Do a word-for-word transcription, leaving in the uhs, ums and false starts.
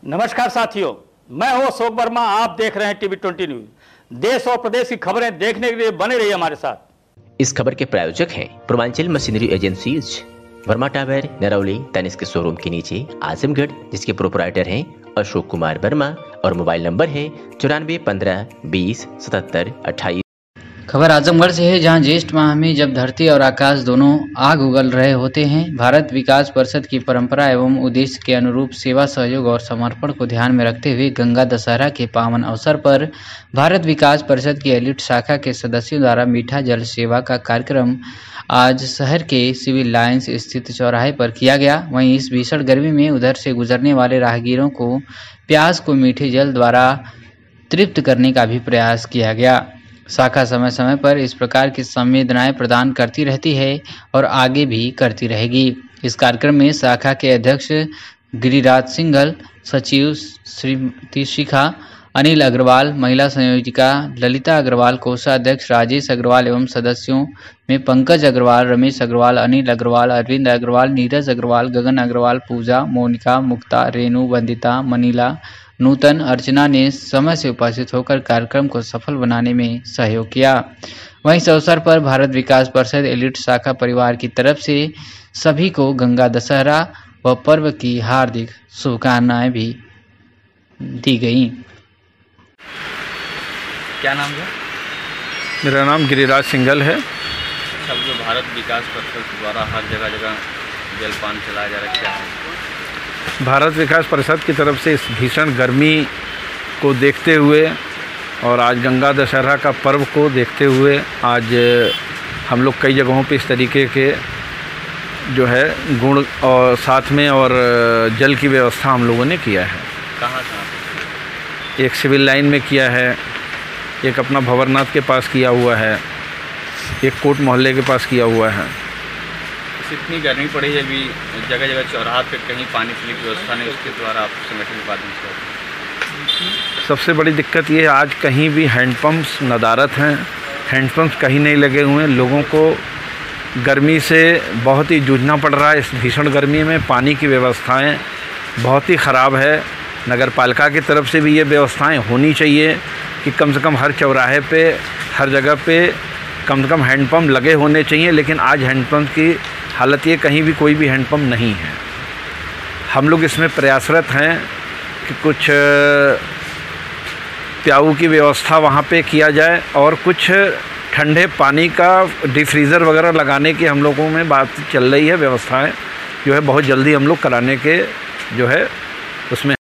नमस्कार साथियों, मैं हूं अशोक वर्मा। आप देख रहे हैं टीवी ट्वेंटी न्यूज। देश और प्रदेश की खबरें देखने के लिए बने रहिए हमारे साथ। इस खबर के प्रायोजक हैं Purvanchal machinery agencies, Verma tower, Narauli, Tanishq showroom के नीचे आजमगढ़, जिसके प्रोपराइटर हैं अशोक कुमार वर्मा और मोबाइल नंबर है चौरानवे पंद्रह बीस सतहत्तर अट्ठाईस। खबर आजमगढ़ से है, जहां ज्येष्ठ माह में जब धरती और आकाश दोनों आग उगल रहे होते हैं, भारत विकास परिषद की परंपरा एवं उद्देश्य के अनुरूप सेवा, सहयोग और समर्पण को ध्यान में रखते हुए गंगा दशहरा के पावन अवसर पर भारत विकास परिषद की एलिट शाखा के सदस्यों द्वारा मीठा जल सेवा का कार्यक्रम आज शहर के सिविल लाइन्स स्थित चौराहे पर किया गया। वहीं इस भीषण गर्मी में उधर से गुजरने वाले राहगीरों को प्यास को मीठे जल द्वारा तृप्त करने का भी प्रयास किया गया। शाखा समय समय पर इस प्रकार की संवेदनाएं प्रदान करती रहती है और आगे भी करती रहेगी। इस कार्यक्रम में शाखा के अध्यक्ष गिरिराज सिंघल, सचिव श्रीमती शिखा, अनिल अग्रवाल, महिला संयोजिका ललिता अग्रवाल, कोषाध्यक्ष राजेश अग्रवाल एवं सदस्यों में पंकज अग्रवाल, रमेश अग्रवाल, अनिल अग्रवाल, अरविंद अग्रवाल, नीरज अग्रवाल, गगन अग्रवाल, पूजा, मोनिका, मुक्ता, रेणु, वंदिता, मनीला, नूतन, अर्चना ने समय से उपस्थित होकर कार्यक्रम को सफल बनाने में सहयोग किया। वहीं इस अवसर पर भारत विकास परिषद एलिट शाखा परिवार की तरफ से सभी को गंगा दशहरा व पर्व की हार्दिक शुभकामनाएं भी दी गई। क्या नाम है? मेरा नाम गिरिराज सिंघल है। सब जो भारत विकास परिषद द्वारा हर जगह जगह जलपान चलाया जा रहा है, क्या है? भारत विकास परिषद की तरफ से इस भीषण गर्मी को देखते हुए और आज गंगा दशहरा का पर्व को देखते हुए आज हम लोग कई जगहों पे इस तरीके के जो है गुण और साथ में और जल की व्यवस्था हम लोगों ने किया है। कहाँ कहाँ? एक सिविल लाइन में किया है, एक अपना भंवरनाथ के पास किया हुआ है, एक कोट मोहल्ले के पास किया हुआ है। इतनी गर्मी पड़ी है, अभी जगह जगह चौराहा पे कहीं पानी पीने की व्यवस्था नहीं, उसके द्वारा आप संगठन के माध्यम से। सबसे बड़ी दिक्कत ये है, आज कहीं भी हैंडपम्प्स नदारत हैं, हैंडपम्प्स कहीं नहीं लगे हुए हैं। लोगों को गर्मी से बहुत ही जूझना पड़ रहा है। इस भीषण गर्मी में पानी की व्यवस्थाएं बहुत ही ख़राब है। नगर पालिका की तरफ से भी ये व्यवस्थाएं होनी चाहिए कि कम से कम हर चौराहे पे, हर जगह पे कम से कम हैंडपम्प लगे होने चाहिए। लेकिन आज हैंडपम्प की हालत ये, कहीं भी कोई भी हैंडपम्प नहीं है। हम लोग इसमें प्रयासरत हैं कि कुछ प्याऊ की व्यवस्था वहाँ पे किया जाए और कुछ ठंडे पानी का डीप फ्रीज़र वगैरह लगाने की हम लोगों में बात चल रही है। व्यवस्थाएं जो है बहुत जल्दी हम लोग कराने के जो है उसमें